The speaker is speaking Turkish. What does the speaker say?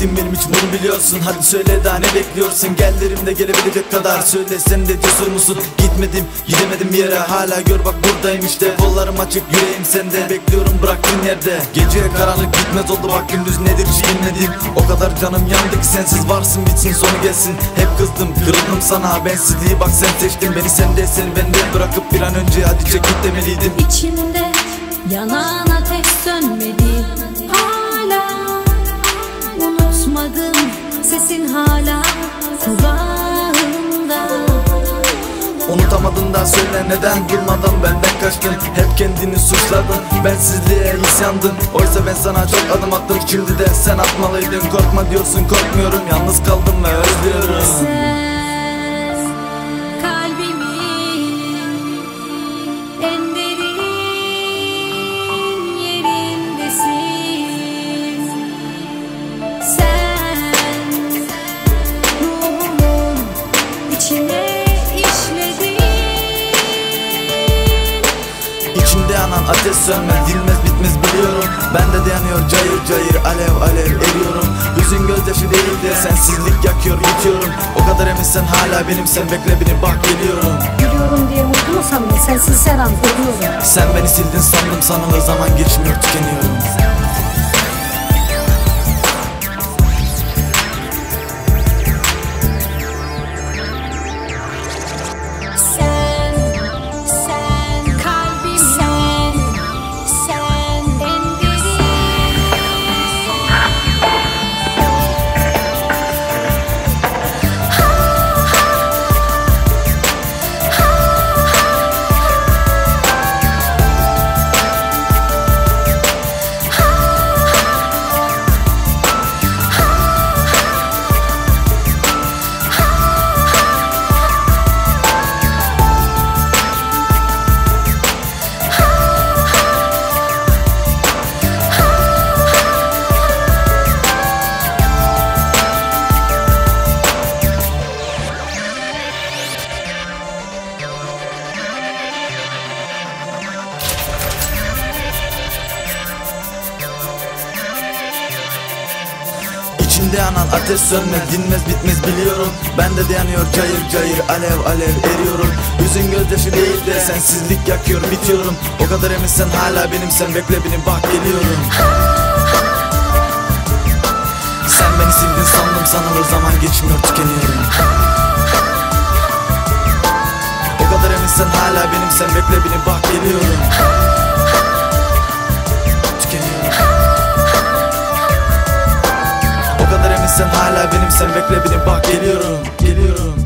Çektim benim için bunu biliyorsun. Hadi söyle daha ne bekliyorsun? Gel derim de gelebilecek kadar. Söyle sen de cesur musun? Gitmedim gidemedim bir yere. Hala gör bak buradayım işte. Kollarım açık yüreğim sende. Bekliyorum bıraktığın yerde. Geceye karanlık gitmez oldu bak gündüz nedir hiç bilmedim. O kadar canım yandı ki sensiz varsın bitsin sonu gelsin. Hep kızdım kırıldım sana bensizliği bak sen seçtin. Beni sendeysen bende bırakıp bir an önce hadi çek git demeliydim. İçimde yanan ateş sönmedi hala. Unutmadım sesin hala kulağımda. Unutamadın da söyle neden durmadan benden kaçtın. Hep kendini suçladın, bensizliğe isyandın. Oysa ben sana çok adım attım, şimdi de sen atmalıydın. Korkma diyorsun korkmuyorum, yalnız kaldım ve özlüyorum. Sen kalbimin en derin yerindesin. Sen ruhumun içine İçimde yanan ateş sönmez, dinmez bitmez biliyorum. Bende de yanıyor cayır cayır, alev alev eriyorum. Yüzün gözyaşı değil de sensizlik yakıyor bitiyorum. O kadar eminsen hala benimsen bekle beni bak geliyorum. Gülüyorum diye mutlu mu sandın? Sensiz her an ölüyorum. Sen beni sildin sandım sanılır zaman geçmiyor tükeniyorum. İçimde yanan ateş sönmez, dinmez bitmez biliyorum. Bende de yanıyor cayır cayır, alev alev eriyorum. Yüzün gözyaşı değil de sensizlik yakıyor bitiyorum. O kadar eminsen hala benimsen bekle beni bak geliyorum. Sen beni sildin sandım sanılır zaman geçmiyor tükeniyorum. O kadar eminsen hala benimsen bekle beni bak geliyorum. Sen hala benimsen bekle beni bak geliyorum.